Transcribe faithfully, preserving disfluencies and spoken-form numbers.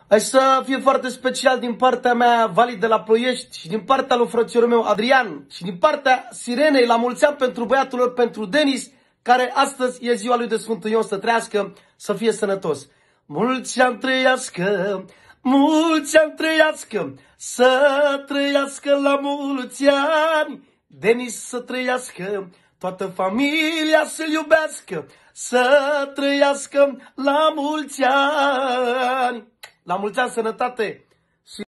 Hai să fie foarte special din partea mea, Valid de la Ploiești, și din partea lui frățiorul meu, Adrian, și din partea Sirenei, la mulți ani pentru băiatul lor, pentru Denis, care astăzi e ziua lui de Sfântul Ion, să trăiască, să fie sănătos. Mulți ani trăiască, mulți ani trăiască, să trăiască la mulți ani. Denis să trăiască, toată familia să-l iubească, să trăiască la mulți ani. La mulți ani, sănătate!